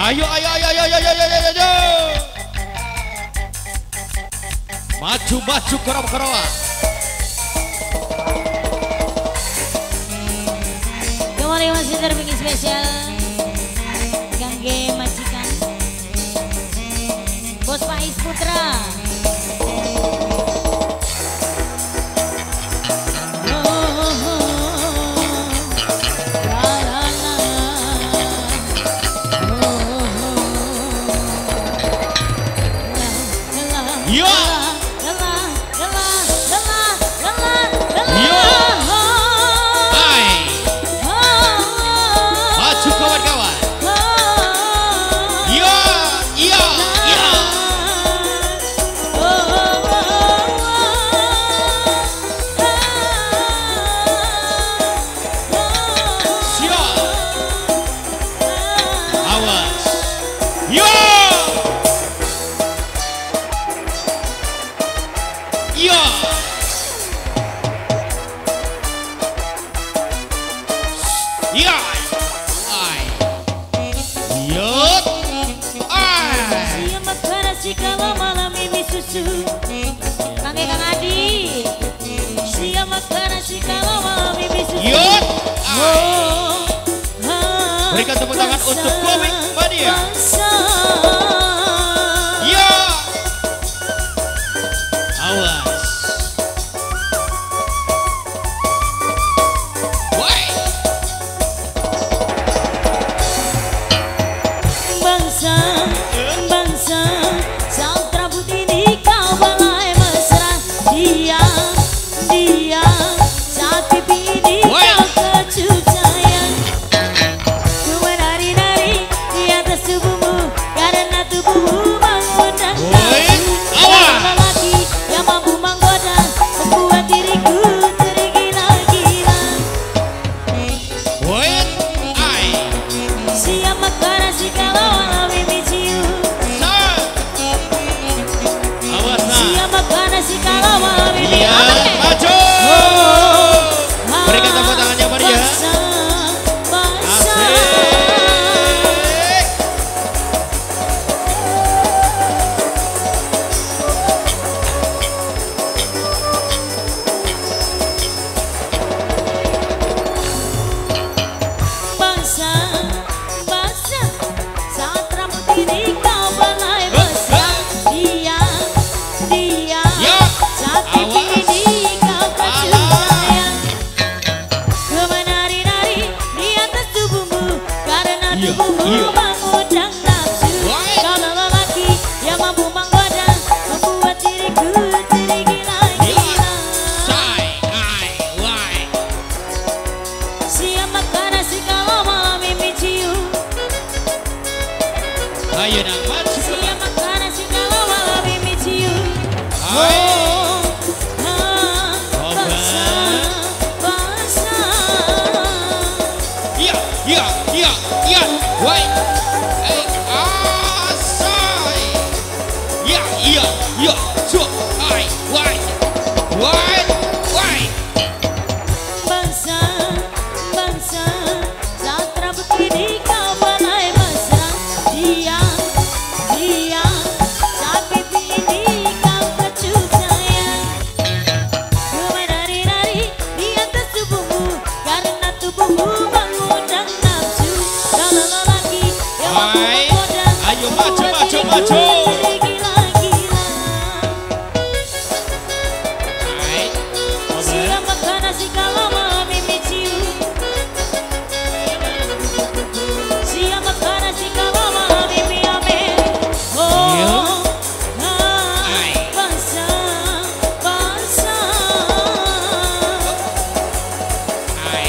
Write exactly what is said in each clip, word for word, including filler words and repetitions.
Ayo, ayo, ayo, ayo, ayo, ayo, ayo, ayo. Maju, maju, koram karawa. Kembali masih terpingin spesial Gangge Majikan Bos Faiz Putra. Kalau malam ini susu Kangge Kang Adi siap makan nasi kalau malam ini susu. Yut Oh, berikan tepuk tangan untuk Komik Mania. Ya awas Woi bangsa bangsa sang rambut ini kau balai mesra. Dia dia saat pipi ini kau kecup sayang. Ku menari-nari di atas tubuhmu karena tubuhmu mengundang nafsu. Kau lelaki yang mampu menggoda membuat diriku tergila-gila. Wait I Siap makan nasi kalau malam ini cium. Siap makan nasi kalau malam ini Iya, maju. Berikan tepuk tangannya Maria. Asik. Bangsa, bangsa, saat rambut ini kau balai mesra. Dia, dia, Ya, saat pipi ini kau kecup sayang. Ku menari-nari di atas tubuhmu karena Iya, tubuhmu iya. mengundang nafsu. Why? Kau lelaki yang mampu menggoda membuat diriku tergila-gila. Say I why Siap makan nasi kalau malam ini cium. Ayo nak maju. Siap makan nasi kalau malam ini cium. Hai. Oh, ah, bangsa, bangsa. Iya, iya, iya, iya. Why Hey, asai. Iya, iya, iya. So I why why why Bangsa, bangsa, saat rambut ini kau balai mesra. Dia, dia, saat pipi ini kau kecup sayang. Ku menari-nari di atas tubuhmu karena tubuhmu mengundang nafsu. Kau lelaki yang mampu Hai. menggoda Ayo maju, membuat maju, diriku maju. tergila-gila. Hai. Siap makan nasi kalau malam ini cium. Siap makan nasi kalau malam ini amin. Oh, ah, Hai. bangsa, bangsa. Hai.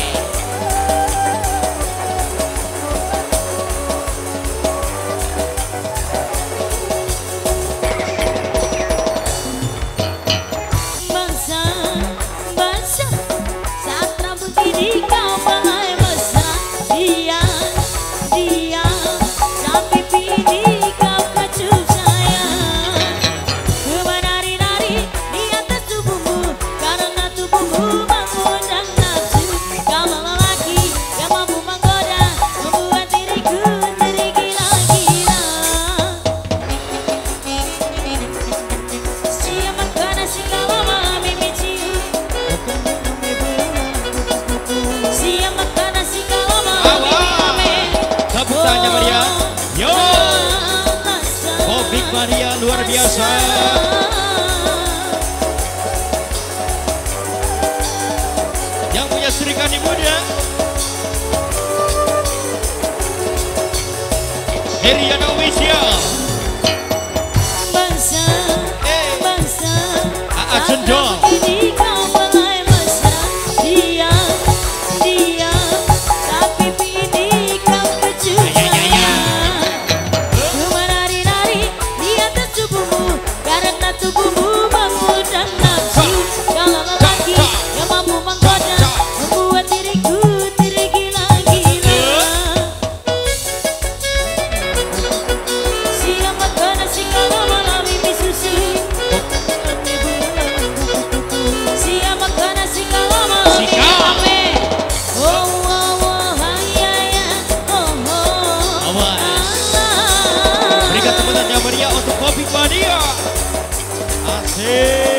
biasa. Yang punya Serikandi muda Heriana Official. Bangsa, Eh, bangsa, Aa Cendol. ini kau mulai mesra. Diam, diam, tapi ini kau kecuali. Ku menari-nari di atas tubuhmu, karena tubuhmu mengundang nafsu. Kalau lelaki yang mampu menggoda, membuat diriku tergila-gila. Siapa kena si kalau malam ini susu. Siapa kena si kalau malam ini rame. Oh oh oh ya ya oh oh. Awas. Berikan tepukan yang meriah untuk Komik Mania. Asik.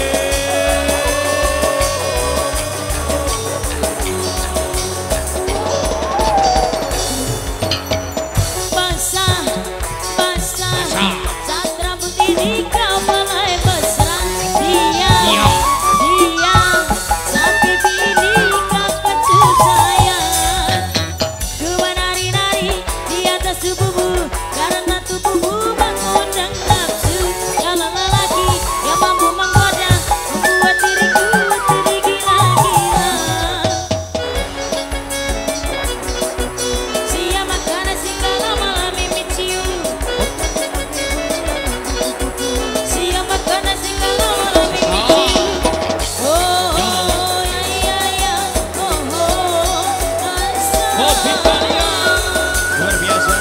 Basah, basah, Basah. saat rambut ini kau mulai mesra. Diam, Diam. diam, saat pipi ini kau kecup sayang. Ku menari-nari di atas tubuhmu, karena tubuhmu mengundang nafsu. Kalau lelaki yang mampu menggoda, membuat diriku tergila-gila. Siapa kena si kalau malam ini cium. Siapa kena si kalau malam ini cium. Oh oh ya ya ya oh oh Komik Mania. Luar biasa.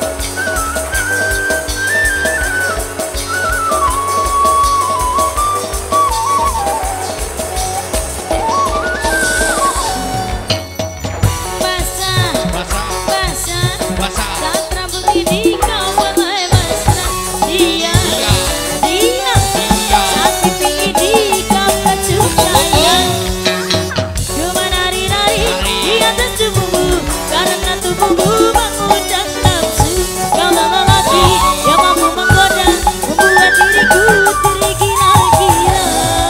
basah Basah. basah Basah. saat rambut ini kau mulai mesra. Diam, diam, saat pipi ini kau kecup sayang. Ku menari-nari di atas tubuhmu, karena tubuhmu mengundang nafsu. Kau lelaki yang mampu menggoda, membuat diriku tergila-gila.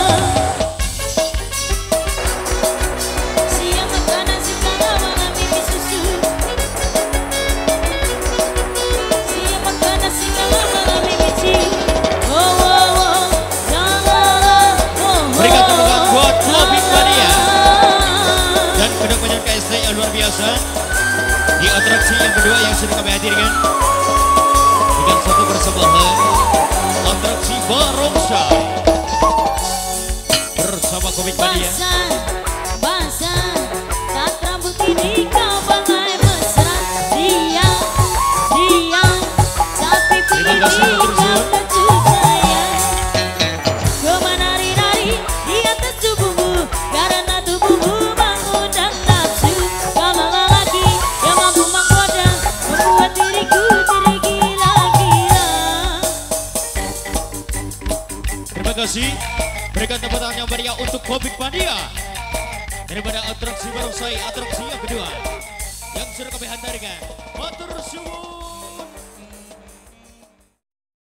Siapa kena si kalau malam ini susu. Siapa kena si kalau malam ini cium. Oh oh oh la la la oh oh. Berikan tepukan buat Komik Mania. Dan kedua K S D yang luar biasa di atraksi yang kedua yang sudah kami hadirkan dengan satu persembahan atraksi barongsai bersama Komik Mania. Basah, basah, saat rambut ini kau mulai mesra. Diam, diam, saat pipi Terima ini kasih, kau Matur Suwun. kecup sayang. Ku menari-nari di atas tubuhmu, karena tubuhmu mengundang nafsu. Kalau lelaki yang mampu menggoda, membuat diriku tergila-gila. Terima kasih. Berikan tepuk tangan yang meriah untuk Komik Mania daripada atraksi barongsai atraksi yang kedua yang sudah kami hadirkan. Matur suwun.